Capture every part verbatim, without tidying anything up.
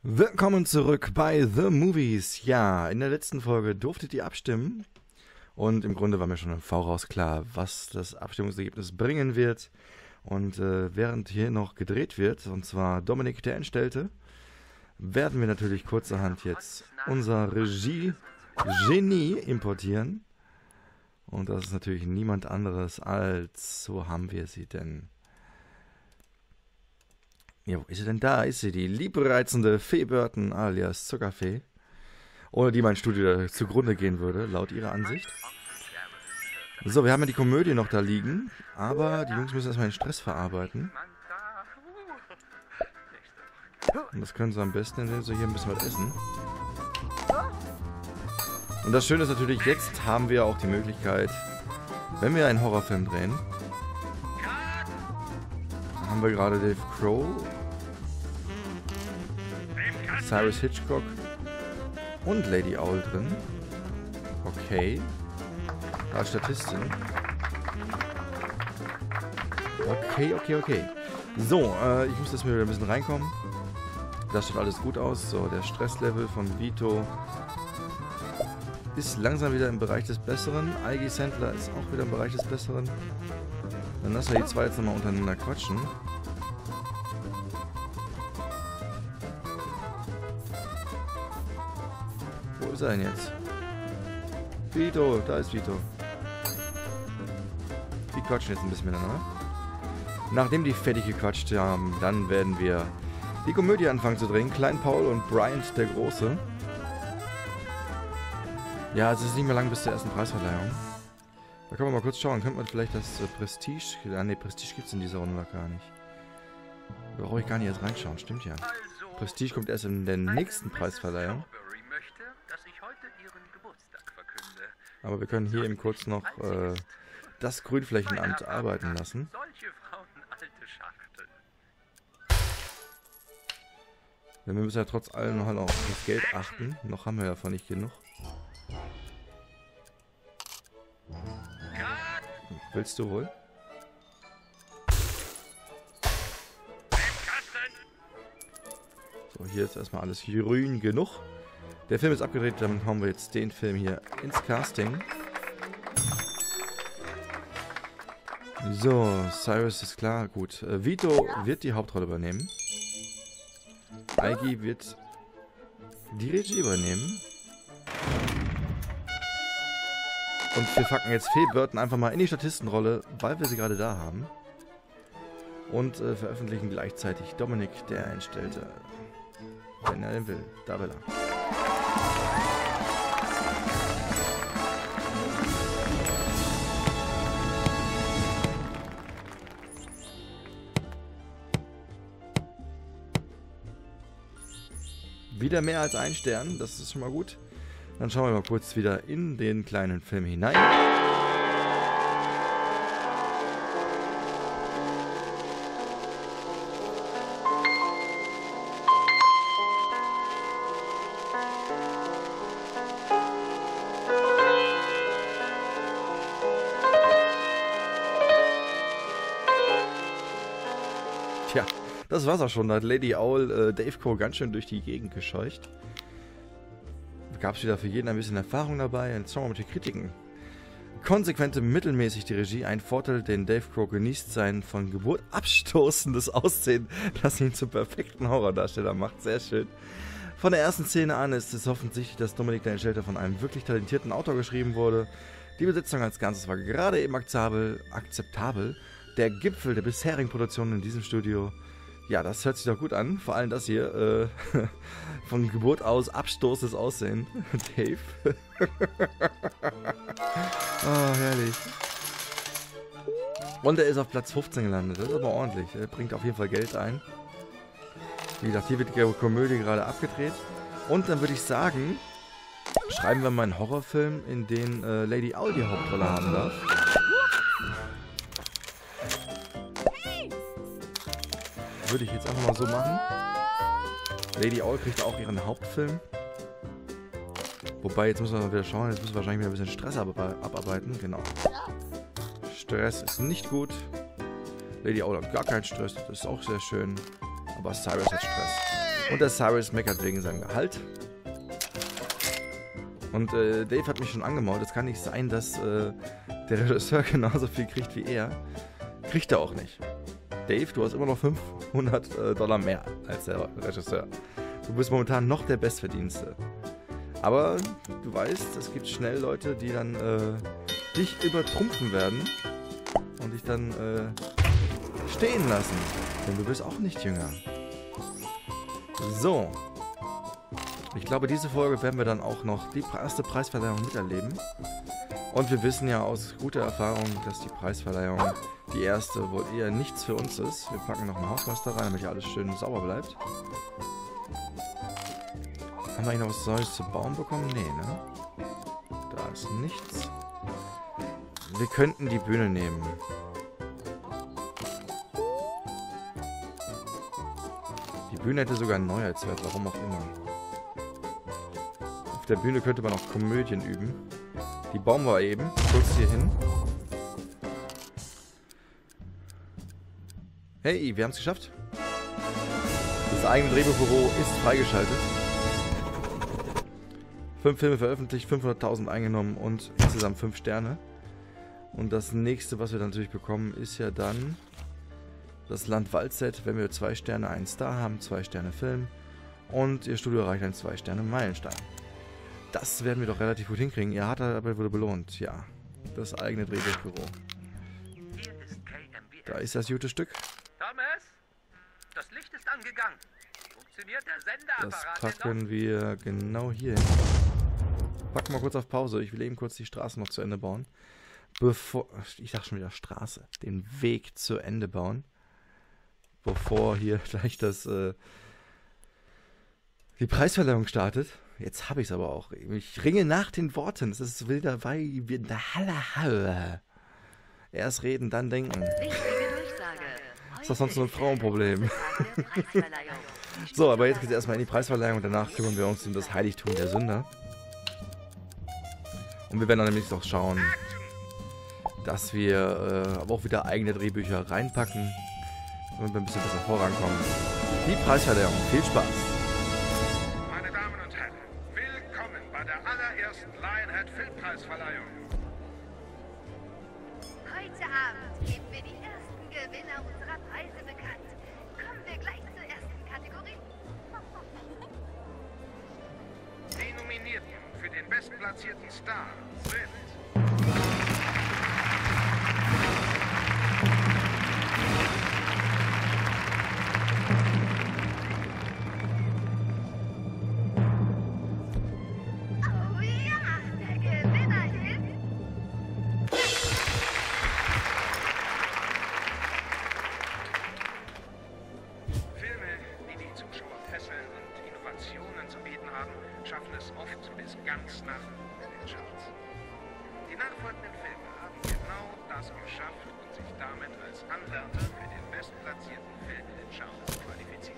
Willkommen zurück bei The Movies. Ja, in der letzten Folge durftet ihr abstimmen. Und im Grunde war mir schon im Voraus klar, was das Abstimmungsergebnis bringen wird. Und äh, während hier noch gedreht wird, und zwar Dominik der Entstellte, werden wir natürlich kurzerhand jetzt unser Regie-Genie importieren. Und das ist natürlich niemand anderes als, so haben wir sie denn... Ja, wo ist sie denn? Da ist sie, die liebreizende Fee Burton alias Zuckerfee. Ohne die mein Studio zugrunde gehen würde, laut ihrer Ansicht. So, wir haben ja die Komödie noch da liegen, aber die Jungs müssen erstmal den Stress verarbeiten. Und das können sie am besten, indem sie hier ein bisschen was essen. Und das Schöne ist natürlich, jetzt haben wir auch die Möglichkeit, wenn wir einen Horrorfilm drehen, haben wir gerade Dave Crow, Cyrus Hitchcock und Lady Owl drin. Okay. Als Statistin. Okay, okay, okay. So, äh, ich muss jetzt mal wieder ein bisschen reinkommen. Das sieht alles gut aus. So, der Stresslevel von Vito ist langsam wieder im Bereich des Besseren. Ivy Sandler ist auch wieder im Bereich des Besseren. Dann lassen wir die zwei jetzt nochmal untereinander quatschen. Wo ist er denn jetzt? Vito, da ist Vito. Die quatschen jetzt ein bisschen miteinander. Nachdem die fertig gequatscht haben, dann werden wir die Komödie anfangen zu drehen. Klein Paul und Bryant der Große. Ja, es ist nicht mehr lang bis zur ersten Preisverleihung. Da können wir mal kurz schauen. Könnte man vielleicht das äh, Prestige... Ah, ne, Prestige gibt es in dieser Runde noch gar nicht. Da brauche ich gar nicht erst reinschauen. Stimmt ja. Prestige kommt erst in der nächsten Preisverleihung. Aber wir können hier eben kurz noch äh, das Grünflächenamt arbeiten lassen. Denn wir müssen ja trotz allem noch halt auch auf das Geld achten. Noch haben wir davon nicht genug. Willst du wohl? So, hier ist erstmal alles grün genug. Der Film ist abgedreht, dann haben wir jetzt den Film hier ins Casting. So, Cyrus ist klar, gut. Äh, Vito wird die Hauptrolle übernehmen. Ivy wird die Regie übernehmen. Und wir packen jetzt Fee Burton einfach mal in die Statistenrolle, weil wir sie gerade da haben. Und äh, veröffentlichen gleichzeitig Dominik der Entstellte. Wenn er denn will. Da will er. Wieder mehr als ein Stern, das ist schon mal gut. Dann schauen wir mal kurz wieder in den kleinen Film hinein. Tja, das war's auch schon. Da hat Lady Owl äh, Dave Crow ganz schön durch die Gegend gescheucht. Gab es wieder für jeden ein bisschen Erfahrung dabei. Jetzt schauen wir mal die Kritiken. Konsequente mittelmäßig die Regie. Ein Vorteil, den Dave Crow genießt, sein von Geburt abstoßendes Aussehen, das ihn zum perfekten Horrordarsteller macht. Sehr schön. Von der ersten Szene an ist es offensichtlich, dass Dominik der Entstellte von einem wirklich talentierten Autor geschrieben wurde. Die Besetzung als Ganzes war gerade eben akzeptabel. akzeptabel. Der Gipfel der bisherigen Produktionen in diesem Studio. Ja, das hört sich doch gut an. Vor allem das hier. Äh, von Geburt aus abstoßendes Aussehen. Dave. Oh, herrlich. Und er ist auf Platz fünfzehn gelandet. Das ist aber ordentlich. Er bringt auf jeden Fall Geld ein. Wie gesagt, hier wird die Komödie gerade abgedreht. Und dann würde ich sagen, schreiben wir mal einen Horrorfilm, in dem äh, Lady Owl die Hauptrolle haben darf. Würde ich jetzt einfach mal so machen. Lady Owl kriegt auch ihren Hauptfilm. Wobei, jetzt müssen wir mal wieder schauen. Jetzt müssen wir wahrscheinlich wieder ein bisschen Stress abarbeiten. Genau. Stress ist nicht gut. Lady Owl hat gar keinen Stress. Das ist auch sehr schön. Aber Cyrus hat Stress. Und der Cyrus meckert wegen seinem Gehalt. Und äh, Dave hat mich schon angemault. Es kann nicht sein, dass äh, der Regisseur genauso viel kriegt wie er. Kriegt er auch nicht. Dave, du hast immer noch fünfhundert Dollar mehr als der Regisseur. Du bist momentan noch der Bestverdienste. Aber du weißt, es gibt schnell Leute, die dann äh, dich übertrumpfen werden und dich dann äh, stehen lassen. Denn du bist auch nicht jünger. So. Ich glaube, diese Folge werden wir dann auch noch die erste Preisverleihung miterleben. Und wir wissen ja aus guter Erfahrung, dass die Preisverleihung, die erste, wohl eher nichts für uns ist. Wir packen noch einen Hausmeister rein, damit hier alles schön sauber bleibt. Haben wir eigentlich noch was Neues zu bauen bekommen? Nee, ne? Da ist nichts. Wir könnten die Bühne nehmen. Die Bühne hätte sogar einen Neuheitswert, warum auch immer. Auf der Bühne könnte man auch Komödien üben. Die bauen wir eben. Kurz hier hin. Hey, wir haben es geschafft. Das eigene Drehbuchbüro ist freigeschaltet. Fünf Filme veröffentlicht, fünfhunderttausend eingenommen und insgesamt fünf Sterne. Und das nächste, was wir dann natürlich bekommen, ist ja dann das Land Waldset, wenn wir zwei Sterne, einen Star haben, zwei Sterne Film und ihr Studio erreicht einen zwei Sterne Meilenstein. Das werden wir doch relativ gut hinkriegen. Ihr harter Arbeit wurde belohnt. Ja, das eigene Drehbuchbüro. Da ist das gute Stück. Thomas, das Licht ist angegangen. Funktioniert der Senderapparat? Das packen wir genau hier hin. Packen wir kurz auf Pause. Ich will eben kurz die Straße noch zu Ende bauen. Bevor, ich dachte schon wieder Straße. Den Weg zu Ende bauen. Bevor hier gleich das, äh, die Preisverleihung startet. Jetzt habe ich es aber auch. Ich ringe nach den Worten. Es ist wilder Weih, wie in der Halle Halle. Erst reden, dann denken. Ist das sonst nur ein Frauenproblem? So, aber jetzt geht es erstmal in die Preisverleihung und danach kümmern wir uns um das Heiligtum der Sünder. Und wir werden dann nämlich auch schauen, dass wir äh, aber auch wieder eigene Drehbücher reinpacken, damit wir ein bisschen besser vorankommen. Die Preisverleihung. Viel Spaß! Meine Damen und Herren, willkommen bei der allerersten Lionhead Filmpreisverleihung. Heute Abend geben wir die ersten Gewinner unserer Preise bekannt. Kommen wir gleich zur ersten Kategorie. Die Nominierten für den bestplatzierten Star sind... Oh ja, der Gewinner ist... Filme, die die Zuschauer fesseln und Innovationen zu bieten haben, schaffen es oft bis ganz nach oben in den Charts. Die nachfolgenden Filme haben genau das geschafft und sich damit als Anwärter für den bestplatzierten Film in den Charts qualifiziert.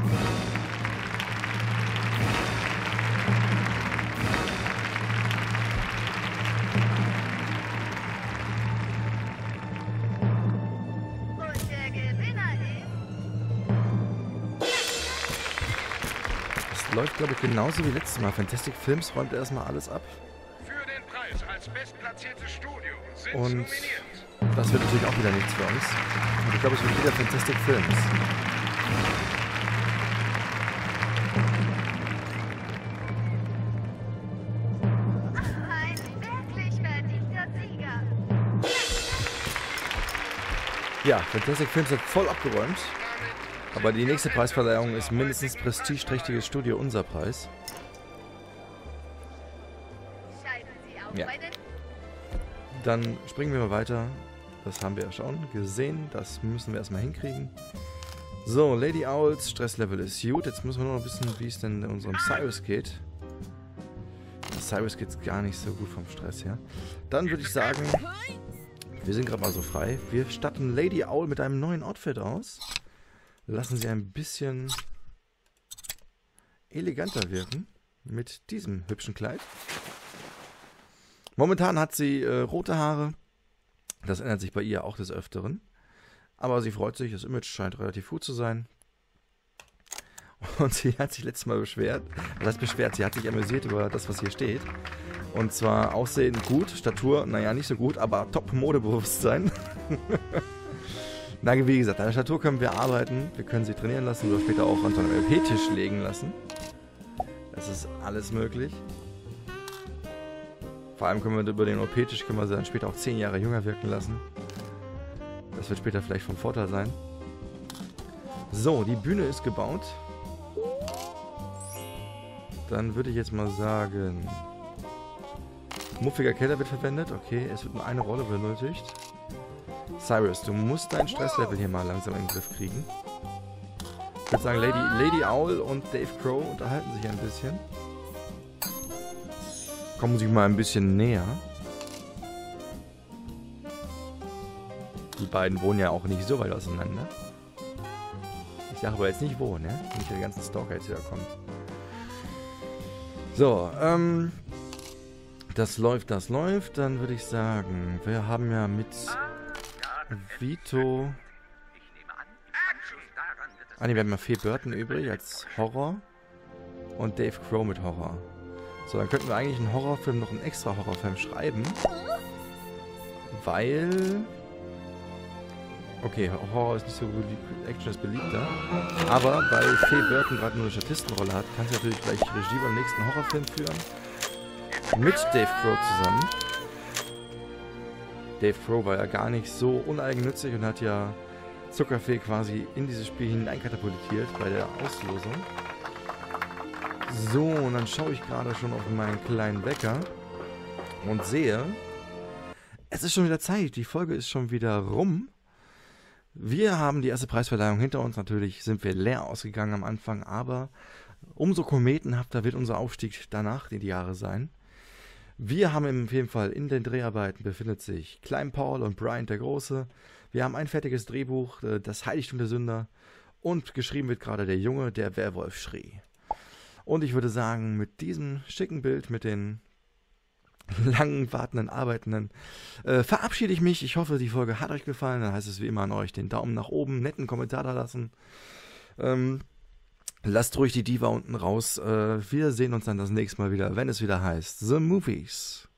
Und der Gewinner ist... Das läuft, glaube ich, genauso wie letztes Mal. Fantastic Films räumt erstmal alles ab. Für den Preis als bestplatziertes Studio sind Und nominiert das wird natürlich auch wieder nichts für uns. Und ich glaube, es wird wieder Fantastic Films. Ein wirklich verdienter Sieger. Ja, Fantastic Films hat voll abgeräumt. Aber die nächste Preisverleihung ist mindestens prestigeträchtiges Studio unser Preis. Scheiden Sie auch Ja. bei den... Dann springen wir mal weiter. Das haben wir ja schon gesehen. Das müssen wir erstmal hinkriegen. So, Lady Owls, Stresslevel ist gut. Jetzt müssen wir nur noch wissen, wie es denn unserem Cyrus geht. Cyrus geht es gar nicht so gut vom Stress her. Dann würde ich sagen, wir sind gerade mal so frei. Wir statten Lady Owl mit einem neuen Outfit aus. Lassen sie ein bisschen eleganter wirken mit diesem hübschen Kleid. Momentan hat sie äh, rote Haare. Das ändert sich bei ihr auch des Öfteren. Aber sie freut sich, das Image scheint relativ gut zu sein. Und sie hat sich letztes Mal beschwert. Was heißt beschwert? Sie hat sich amüsiert über das, was hier steht. Und zwar Aussehen gut, Statur, naja, nicht so gut, aber Top-Modebewusstsein. Na, wie gesagt, an der Statur können wir arbeiten. Wir können sie trainieren lassen oder später auch an so einem L P-Tisch legen lassen. Das ist alles möglich. Vor allem können wir über den O P-Tisch können wir sie dann später auch zehn Jahre jünger wirken lassen. Das wird später vielleicht von Vorteil sein. So, die Bühne ist gebaut. Dann würde ich jetzt mal sagen... Muffiger Keller wird verwendet. Okay, es wird nur eine Rolle benötigt. Cyrus, du musst dein Stresslevel hier mal langsam in den Griff kriegen. Ich würde sagen, Lady, Lady Owl und Dave Crow unterhalten sich ein bisschen. Kommen sie mal ein bisschen näher. Die beiden wohnen ja auch nicht so weit auseinander. Ich sage aber jetzt nicht wo, ne? Nicht die ganzen Stalker jetzt wieder kommen. So, ähm... das läuft, das läuft. Dann würde ich sagen, wir haben ja mit Vito... Ah ne, wir haben ja Fee Burton übrig als Horror. Und Dave Crow mit Horror. So, dann könnten wir eigentlich einen Horrorfilm, noch einen extra Horrorfilm schreiben. Weil... Okay, Horror ist nicht so beliebt, Action ist beliebter. Aber weil Fee Burton gerade nur eine Statistenrolle hat, kann sie natürlich gleich Regie beim nächsten Horrorfilm führen. Mit Dave Crow zusammen. Dave Crow war ja gar nicht so uneigennützig und hat ja Zuckerfee quasi in dieses Spiel hineinkatapultiert bei der Auslosung. So, und dann schaue ich gerade schon auf meinen kleinen Wecker und sehe, es ist schon wieder Zeit, die Folge ist schon wieder rum. Wir haben die erste Preisverleihung hinter uns, natürlich sind wir leer ausgegangen am Anfang, aber umso kometenhafter wird unser Aufstieg danach in die Jahre sein. Wir haben im jeden Fall in den Dreharbeiten befindet sich Klein Paul und Bryant der Große. Wir haben ein fertiges Drehbuch, das Heiligtum der Sünder, und geschrieben wird gerade der Junge, der Werwolf schrie. Und ich würde sagen, mit diesem schicken Bild, mit den langen, wartenden, arbeitenden, äh, verabschiede ich mich. Ich hoffe, die Folge hat euch gefallen. Dann heißt es wie immer an euch, den Daumen nach oben, netten Kommentar da lassen. Ähm, lasst ruhig die Diva unten raus. Äh, wir sehen uns dann das nächste Mal wieder, wenn es wieder heißt The Movies.